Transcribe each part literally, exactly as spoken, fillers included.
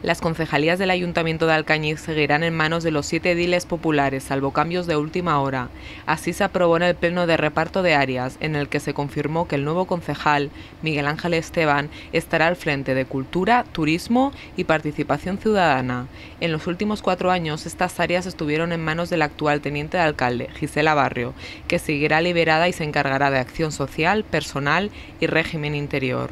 Las concejalías del Ayuntamiento de Alcañiz seguirán en manos de los siete ediles populares, salvo cambios de última hora. Así se aprobó en el pleno de reparto de áreas, en el que se confirmó que el nuevo concejal, Miguel Ángel Esteban, estará al frente de Cultura, Turismo y Participación Ciudadana. En los últimos cuatro años, estas áreas estuvieron en manos del actual teniente de alcalde, Gisela Barrio, que seguirá liberada y se encargará de acción social, personal y régimen interior.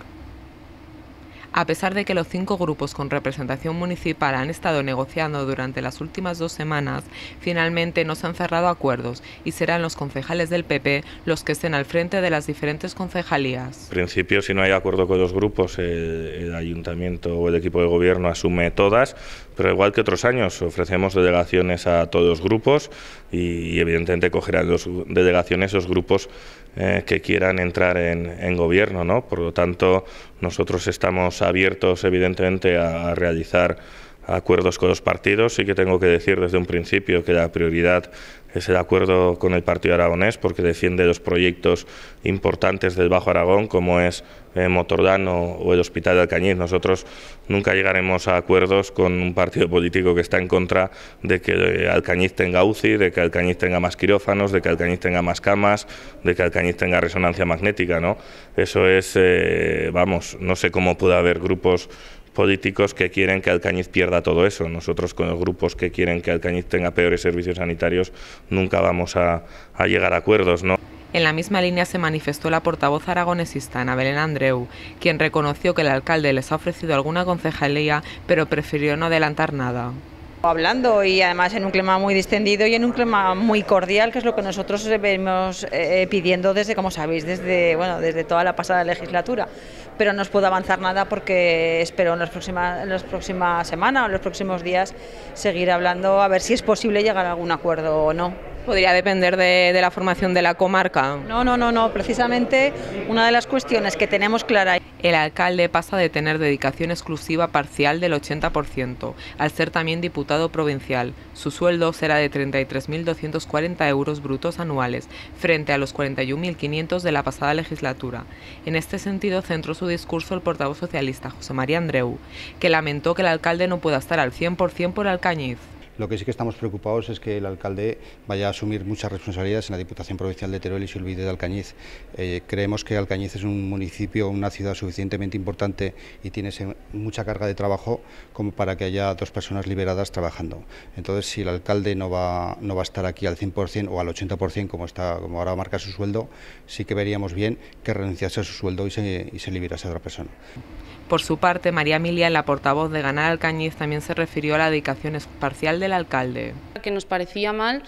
A pesar de que los cinco grupos con representación municipal han estado negociando durante las últimas dos semanas, finalmente no se han cerrado acuerdos y serán los concejales del P P los que estén al frente de las diferentes concejalías. En principio, si no hay acuerdo con los grupos, el, el ayuntamiento o el equipo de gobierno asume todas, pero igual que otros años ofrecemos delegaciones a todos los grupos y, y evidentemente cogerán los delegaciones los grupos eh, que quieran entrar en, en gobierno, ¿no? Por lo tanto, nosotros estamos abiertos evidentemente a, a realizar acuerdos con los partidos. Sí que tengo que decir desde un principio que la prioridad es el acuerdo con el Partido Aragonés, porque defiende los proyectos importantes del Bajo Aragón, como es eh, Motordano o el Hospital de Alcañiz. Nosotros nunca llegaremos a acuerdos con un partido político que está en contra de que Alcañiz tenga U C I, de que Alcañiz tenga más quirófanos, de que Alcañiz tenga más camas, de que Alcañiz tenga resonancia magnética, ¿no? Eso es, eh, vamos, no sé cómo puede haber grupos políticos que quieren que Alcañiz pierda todo eso. Nosotros, con los grupos que quieren que Alcañiz tenga peores servicios sanitarios, nunca vamos a, a llegar a acuerdos, ¿no? En la misma línea se manifestó la portavoz aragonesista, Ana Belén Andreu, quien reconoció que el alcalde les ha ofrecido alguna concejalía, pero prefirió no adelantar nada. Hablando y además en un clima muy distendido y en un clima muy cordial, que es lo que nosotros venimos eh, pidiendo desde, como sabéis, desde, bueno, desde toda la pasada legislatura. Pero no os puedo avanzar nada porque espero en las próximas, en las próximas semanas o en los próximos días seguir hablando a ver si es posible llegar a algún acuerdo o no. ¿Podría depender de, de la formación de la comarca? No, no, no, no. Precisamente una de las cuestiones que tenemos clara. El alcalde pasa de tener dedicación exclusiva parcial del ochenta por ciento, al ser también diputado provincial. Su sueldo será de treinta y tres mil doscientos cuarenta euros brutos anuales, frente a los cuarenta y un mil quinientos de la pasada legislatura. En este sentido centró su discurso el portavoz socialista, José María Andreu, que lamentó que el alcalde no pueda estar al cien por cien por Alcañiz. Lo que sí que estamos preocupados es que el alcalde vaya a asumir muchas responsabilidades en la Diputación Provincial de Teruel y se olvide de Alcañiz. Eh, creemos que Alcañiz es un municipio, una ciudad suficientemente importante y tiene mucha carga de trabajo como para que haya dos personas liberadas trabajando. Entonces, si el alcalde no va, no va a estar aquí al cien por cien o al ochenta por cien como, está, como ahora marca su sueldo, sí que veríamos bien que renunciase a su sueldo y se, y se liberase a otra persona. Por su parte, María Emilia, la portavoz de Ganar Alcañiz, también se refirió a la dedicación parcial del alcalde. Que nos parecía mal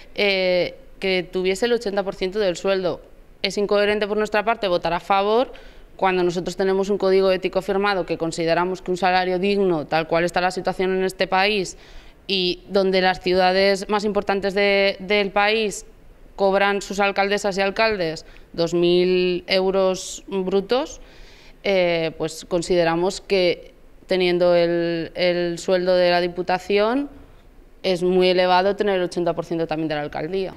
eh, que tuviese el ochenta por ciento del sueldo. Es incoherente por nuestra parte votar a favor cuando nosotros tenemos un código ético firmado que consideramos que un salario digno, tal cual está la situación en este país y donde las ciudades más importantes de, del país cobran sus alcaldesas y alcaldes dos mil euros brutos, Eh, pues consideramos que teniendo el, el sueldo de la Diputación es muy elevado tener el ochenta por ciento también de la alcaldía.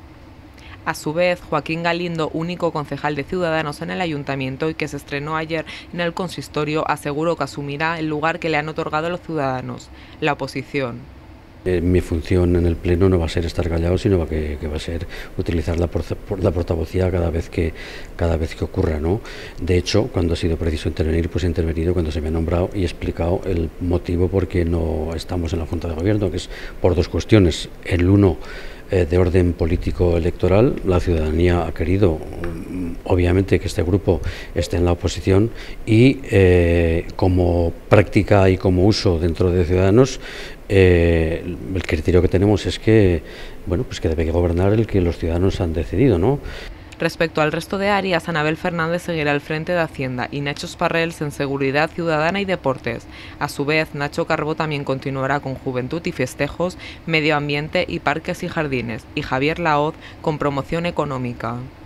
A su vez, Joaquín Galindo, único concejal de Ciudadanos en el Ayuntamiento y que se estrenó ayer en el consistorio, aseguró que asumirá el lugar que le han otorgado los ciudadanos, la oposición. Eh, mi función en el Pleno no va a ser estar callado, sino que, que va a ser utilizar la, por, la portavocía cada vez que cada vez que ocurra, ¿no? De hecho, cuando ha sido preciso intervenir, pues he intervenido cuando se me ha nombrado y he explicado el motivo por qué no estamos en la Junta de Gobierno, que es por dos cuestiones. El uno, eh, de orden político electoral. La ciudadanía ha querido, obviamente, que este grupo esté en la oposición y eh, como práctica y como uso dentro de Ciudadanos, Eh, el criterio que tenemos es que, bueno, pues que debe gobernar el que los ciudadanos han decidido, ¿no? Respecto al resto de áreas, Anabel Fernández seguirá al frente de Hacienda y Nacho Esparrels en Seguridad Ciudadana y Deportes. A su vez, Nacho Carbó también continuará con Juventud y Festejos, Medio Ambiente y Parques y Jardines, y Javier Laoz con Promoción Económica.